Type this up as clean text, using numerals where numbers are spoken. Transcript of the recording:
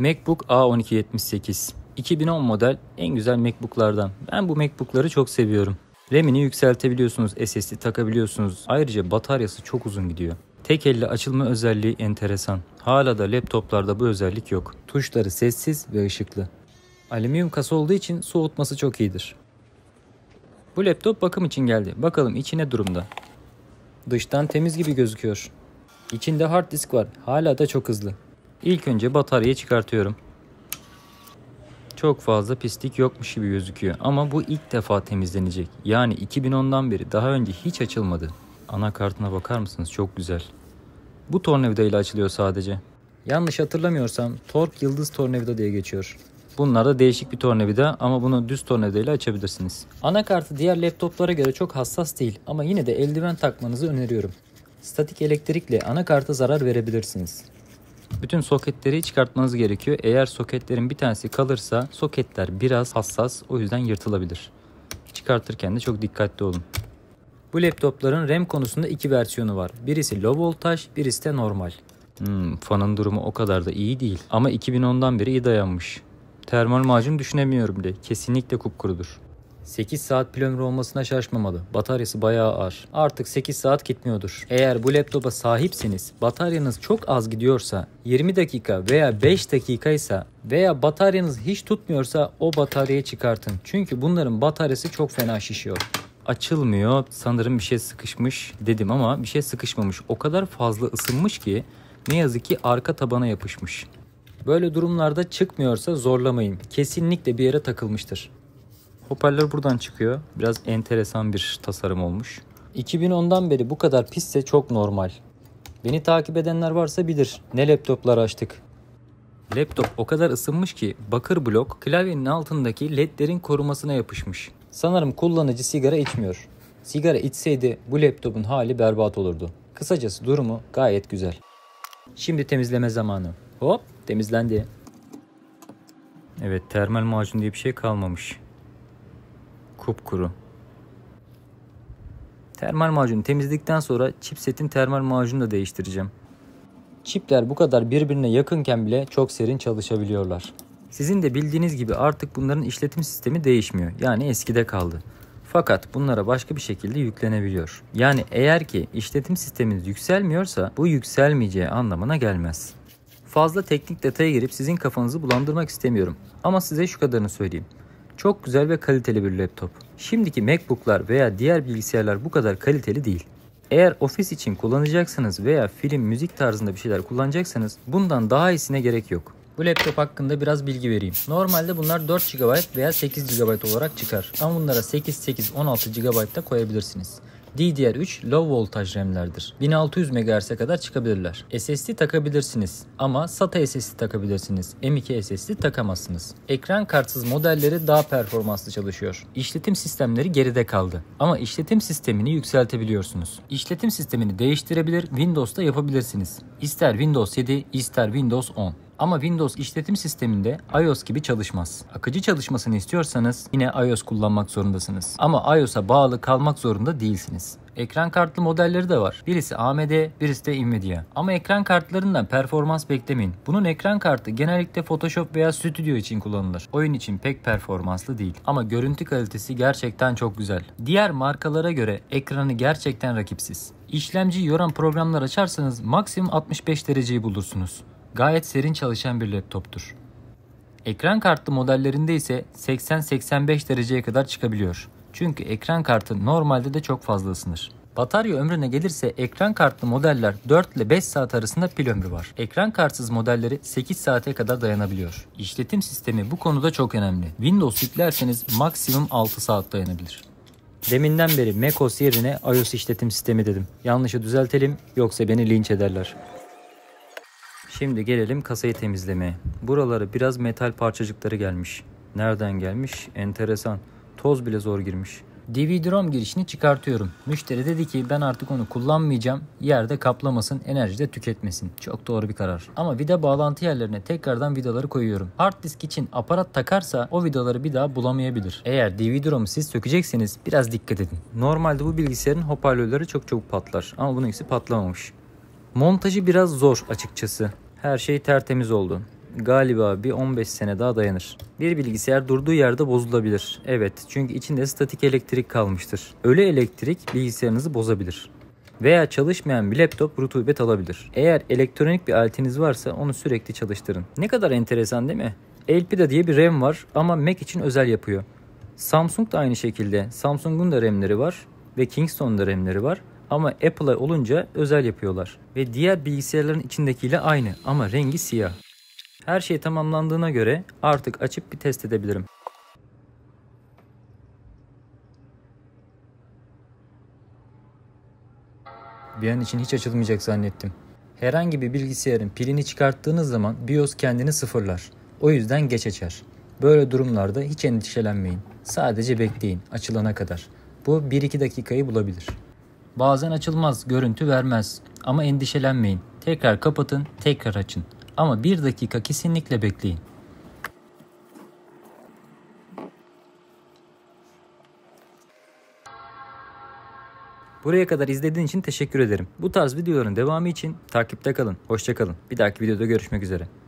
MacBook A1278. 2010 model en güzel MacBook'lardan. Ben bu MacBook'ları çok seviyorum. RAM'ini yükseltebiliyorsunuz, SSD takabiliyorsunuz. Ayrıca bataryası çok uzun gidiyor. Tek elle açılma özelliği enteresan. Hala da laptoplarda bu özellik yok. Tuşları sessiz ve ışıklı. Alüminyum kasa olduğu için soğutması çok iyidir. Bu laptop bakım için geldi. Bakalım içi ne durumda. Dıştan temiz gibi gözüküyor. İçinde hard disk var. Hala da çok hızlı. İlk önce bataryayı çıkartıyorum. Çok fazla pislik yokmuş gibi gözüküyor ama bu ilk defa temizlenecek. Yani 2010'dan beri daha önce hiç açılmadı. Anakartına bakar mısınız? Çok güzel. Bu tornavida ile açılıyor sadece. Yanlış hatırlamıyorsam Tork Yıldız tornavida diye geçiyor. Bunlar da değişik bir tornavida ama bunu düz tornavida ile açabilirsiniz. Anakartı diğer laptoplara göre çok hassas değil ama yine de eldiven takmanızı öneriyorum. Statik elektrikle anakarta zarar verebilirsiniz. Bütün soketleri çıkartmanız gerekiyor. Eğer soketlerin bir tanesi kalırsa soketler biraz hassas, o yüzden yırtılabilir. Çıkartırken de çok dikkatli olun. Bu laptopların RAM konusunda iki versiyonu var. Birisi low voltage, birisi de normal. Fanın durumu o kadar da iyi değil. Ama 2010'dan beri iyi dayanmış. Termal macun düşünemiyorum bile. Kesinlikle kupkurudur. 8 saat pil ömrü olmasına şaşmamalı. Bataryası bayağı ağır. Artık 8 saat gitmiyordur. Eğer bu laptopa sahipseniz, bataryanız çok az gidiyorsa, 20 dakika veya 5 dakika ise veya bataryanız hiç tutmuyorsa o bataryayı çıkartın. Çünkü bunların bataryası çok fena şişiyor. Açılmıyor. Sanırım bir şey sıkışmış dedim ama bir şey sıkışmamış. O kadar fazla ısınmış ki ne yazık ki arka tabana yapışmış. Böyle durumlarda çıkmıyorsa zorlamayın. Kesinlikle bir yere takılmıştır. Hoparlör buradan çıkıyor. Biraz enteresan bir tasarım olmuş. 2010'dan beri bu kadar pisse çok normal. Beni takip edenler varsa bilir. Ne laptoplar açtık. Laptop o kadar ısınmış ki bakır blok klavyenin altındaki ledlerin korumasına yapışmış. Sanırım kullanıcı sigara içmiyor. Sigara içseydi bu laptopun hali berbat olurdu. Kısacası durumu gayet güzel. Şimdi temizleme zamanı. Hop, temizlendi. Evet, termal macun diye bir şey kalmamış. Kupkuru. Termal macunu temizledikten sonra chipsetin termal macununu da değiştireceğim. Çipler bu kadar birbirine yakınken bile çok serin çalışabiliyorlar. Sizin de bildiğiniz gibi artık bunların işletim sistemi değişmiyor. Yani eskide kaldı. Fakat bunlara başka bir şekilde yüklenebiliyor. Yani eğer ki işletim sisteminiz yükselmiyorsa bu yükselmeyeceği anlamına gelmez. Fazla teknik detaya girip sizin kafanızı bulandırmak istemiyorum. Ama size şu kadarını söyleyeyim. Çok güzel ve kaliteli bir laptop. Şimdiki MacBook'lar veya diğer bilgisayarlar bu kadar kaliteli değil. Eğer ofis için kullanacaksanız veya film, müzik tarzında bir şeyler kullanacaksanız bundan daha iyisine gerek yok. Bu laptop hakkında biraz bilgi vereyim. Normalde bunlar 4 GB veya 8 GB olarak çıkar. Ama bunlara 8, 16 GB da koyabilirsiniz. DDR3 low voltage RAM'lerdir. 1600 MHz'e kadar çıkabilirler. SSD takabilirsiniz ama SATA SSD takabilirsiniz. M.2 SSD takamazsınız. Ekran kartsız modelleri daha performanslı çalışıyor. İşletim sistemleri geride kaldı. Ama işletim sistemini yükseltebiliyorsunuz. İşletim sistemini değiştirebilir, Windows'ta yapabilirsiniz. İster Windows 7, ister Windows 10. Ama Windows işletim sisteminde iOS gibi çalışmaz. Akıcı çalışmasını istiyorsanız yine iOS kullanmak zorundasınız. Ama iOS'a bağlı kalmak zorunda değilsiniz. Ekran kartlı modelleri de var. Birisi AMD, birisi de Nvidia. Ama ekran kartlarından performans beklemeyin. Bunun ekran kartı genellikle Photoshop veya stüdyo için kullanılır. Oyun için pek performanslı değil. Ama görüntü kalitesi gerçekten çok güzel. Diğer markalara göre ekranı gerçekten rakipsiz. İşlemciyi yoran programlar açarsanız maksimum 65 dereceyi bulursunuz. Gayet serin çalışan bir laptoptur. Ekran kartlı modellerinde ise 80-85 dereceye kadar çıkabiliyor. Çünkü ekran kartı normalde de çok fazla ısınır. Batarya ömrüne gelirse ekran kartlı modeller 4 ile 5 saat arasında pil ömrü var. Ekran kartsız modelleri 8 saate kadar dayanabiliyor. İşletim sistemi bu konuda çok önemli. Windows yüklerseniz maksimum 6 saat dayanabilir. Deminden beri macOS yerine iOS işletim sistemi dedim. Yanlışı düzeltelim yoksa beni linç ederler. Şimdi gelelim kasayı temizlemeye. Buralara biraz metal parçacıkları gelmiş. Nereden gelmiş? Enteresan. Toz bile zor girmiş. DVD-ROM girişini çıkartıyorum. Müşteri dedi ki ben artık onu kullanmayacağım. Yerde kaplamasın, enerji de tüketmesin. Çok doğru bir karar. Ama vida bağlantı yerlerine tekrardan vidaları koyuyorum. Hard disk için aparat takarsa o vidaları bir daha bulamayabilir. Eğer DVD-ROM'u siz sökecekseniz biraz dikkat edin. Normalde bu bilgisayarın hoparlörleri çok çabuk patlar. Ama bunun ikisi patlamamış. Montajı biraz zor açıkçası. Her şey tertemiz oldu. galiba bir 15 sene daha dayanır. Bir bilgisayar durduğu yerde bozulabilir. Evet, çünkü içinde statik elektrik kalmıştır. Ölü elektrik bilgisayarınızı bozabilir. Veya çalışmayan bir laptop rutubet alabilir. Eğer elektronik bir aletiniz varsa onu sürekli çalıştırın. Ne kadar enteresan değil mi? Elpida diye bir RAM var ama Mac için özel yapıyor. Samsung da aynı şekilde. Samsung'un da RAM'leri var ve Kingston'un da RAM'leri var. Ama Apple'a olunca özel yapıyorlar. Ve diğer bilgisayarların içindekiyle aynı ama rengi siyah. Her şey tamamlandığına göre artık açıp bir test edebilirim. Bir an için hiç açılmayacak zannettim. Herhangi bir bilgisayarın pilini çıkarttığınız zaman BIOS kendini sıfırlar. O yüzden geç açar. Böyle durumlarda hiç endişelenmeyin. Sadece bekleyin açılana kadar. Bu 1-2 dakikayı bulabilir. Bazen açılmaz, görüntü vermez. Ama endişelenmeyin. Tekrar kapatın, tekrar açın. Ama 1 dakika kesinlikle bekleyin. Buraya kadar izlediğin için teşekkür ederim. Bu tarz videoların devamı için takipte kalın. Hoşça kalın. Bir dahaki videoda görüşmek üzere.